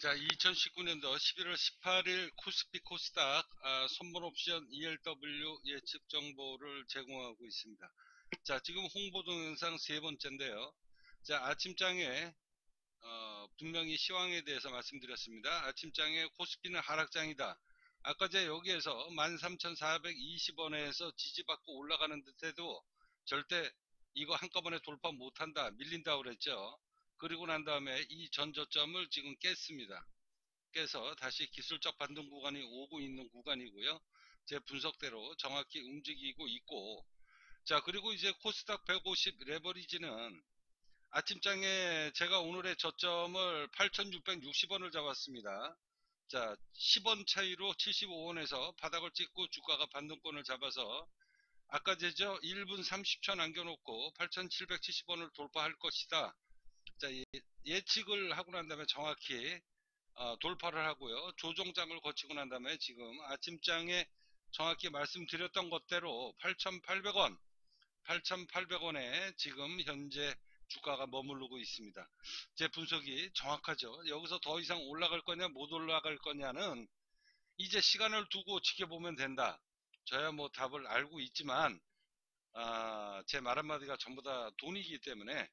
자, 2019년도 11월 18일 코스피 코스닥 선물 옵션 ELW 예측 정보를 제공하고 있습니다. 자, 지금 홍보 동영상 세 번째인데요. 자, 아침장에 분명히 시황에 대해서 말씀드렸습니다. 아침장에 코스피는 하락장이다. 아까 제가 여기에서 13,420원에서 지지받고 올라가는 듯해도 절대 이거 한꺼번에 돌파 못한다, 밀린다 그랬죠. 그리고 난 다음에 이 전저점을 지금 깼습니다. 깨서 다시 기술적 반등 구간이 오고 있는 구간이고요. 제 분석대로 정확히 움직이고 있고, 자, 그리고 이제 코스닥 150 레버리지는 아침장에 제가 오늘의 저점을 8,660원을 잡았습니다. 자, 10원 차이로 75원에서 바닥을 찍고 주가가 반등권을 잡아서 아까 제죠 1분 30초 남겨놓고 8,770원을 돌파할 것이다. 자, 예측을 하고 난 다음에 정확히 돌파를 하고요. 조정장을 거치고 난 다음에 지금 아침장에 정확히 말씀드렸던 것대로 8,800원, 8,800원에 지금 현재 주가가 머무르고 있습니다. 제 분석이 정확하죠. 여기서 더 이상 올라갈 거냐 못 올라갈 거냐는 이제 시간을 두고 지켜보면 된다. 저야 뭐 답을 알고 있지만 제 말 한마디가 전부 다 돈이기 때문에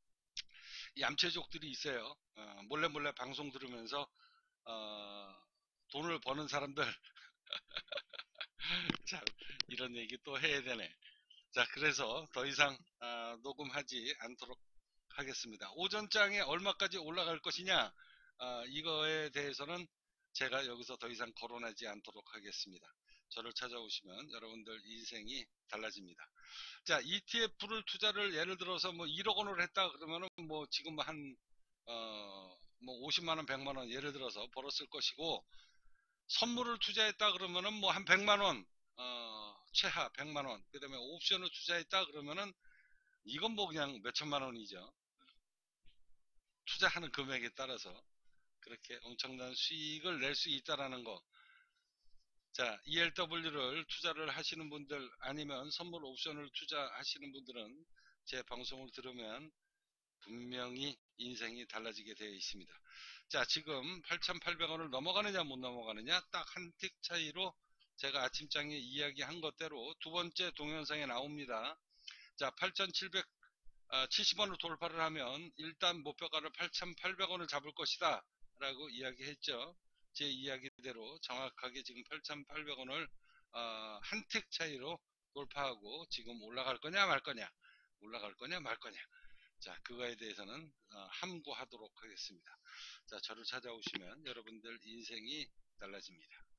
얌체족들이 있어요. 몰래 몰래 방송 들으면서 돈을 버는 사람들. 자, 이런 얘기 또 해야 되네. 자, 그래서 더 이상 녹음하지 않도록 하겠습니다. 오전장에 얼마까지 올라갈 것이냐, 이거에 대해서는 제가 여기서 더 이상 거론하지 않도록 하겠습니다. 저를 찾아오시면 여러분들 인생이 달라집니다. 자, ETF를 투자를 예를 들어서 뭐 1억 원을 했다 그러면은 뭐 지금 뭐 50만원, 100만원 예를 들어서 벌었을 것이고, 선물을 투자했다 그러면은 뭐 한 100만원, 최하 100만원, 그 다음에 옵션을 투자했다 그러면은 이건 뭐 그냥 몇천만원이죠. 투자하는 금액에 따라서 그렇게 엄청난 수익을 낼 수 있다라는 거. 자, ELW를 투자를 하시는 분들 아니면 선물 옵션을 투자하시는 분들은 제 방송을 들으면 분명히 인생이 달라지게 되어 있습니다. 자, 지금 8,800원을 넘어가느냐 못 넘어가느냐 딱 한 틱 차이로 제가 아침장에 이야기한 것대로 두 번째 동영상에 나옵니다. 자, 8,770원을 돌파를 하면 일단 목표가를 8,800원을 잡을 것이다 라고 이야기했죠. 제 이야기대로 정확하게 지금 8,800원을 한 틱 차이로 돌파하고 지금 올라갈 거냐 말 거냐, 올라갈 거냐 말 거냐. 자, 그거에 대해서는 함구하도록 하겠습니다. 자, 저를 찾아오시면 여러분들 인생이 달라집니다.